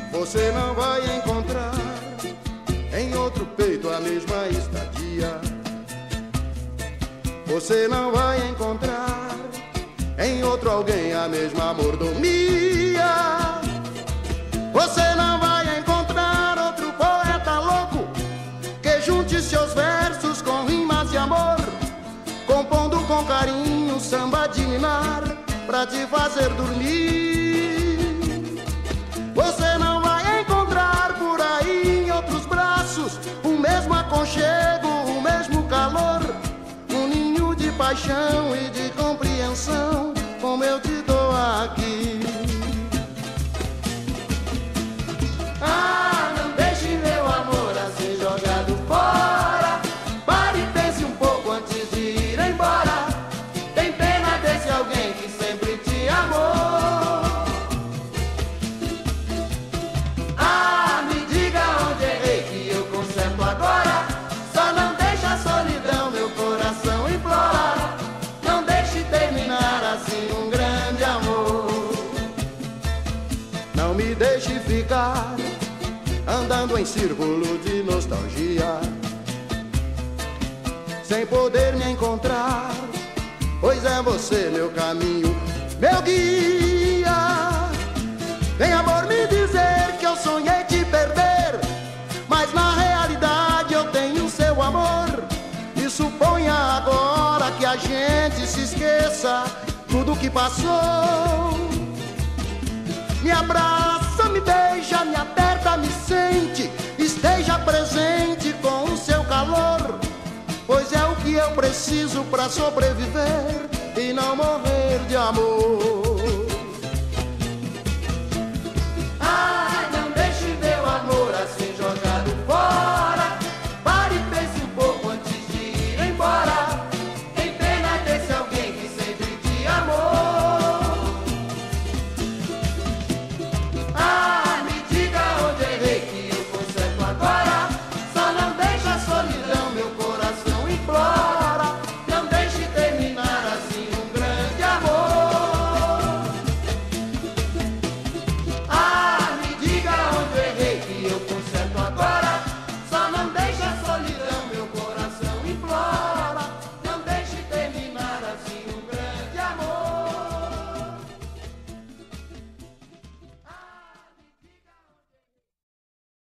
Você não vai encontrar em outro peito a mesma estadia. Você não vai encontrar em outro alguém a mesma mordomia. Você não vai encontrar outro poeta louco que junte seus versos com rimas de amor, compondo com carinho samba de ninar pra te fazer dormir. Você não vai encontrar por aí em outros braços o mesmo aconchego, o mesmo calor, um ninho de paixão e de compreensão como eu te dou aqui. Ah, não deixe meu amor assim jogado fora. Pare e pense um pouco antes de ir embora. Tem pena desse alguém que sempre te amou. Ah, me diga onde errei que eu conserto agora. Só não deixe a solidão meu coração implora. Não deixe terminar assim um grande amor. Não me deixe ficar andando em círculo de nostalgia, sem poder me encontrar, pois é você meu caminho, meu guia. Vem amor me dizer que eu sonhei te perder, mas na realidade eu tenho seu amor. E suponha agora que a gente se esqueça tudo que passou. Me abraça, me beija, me aperta, me sente, esteja presente com o seu calor, pois é o que eu preciso pra sobreviver e não morrer de amor.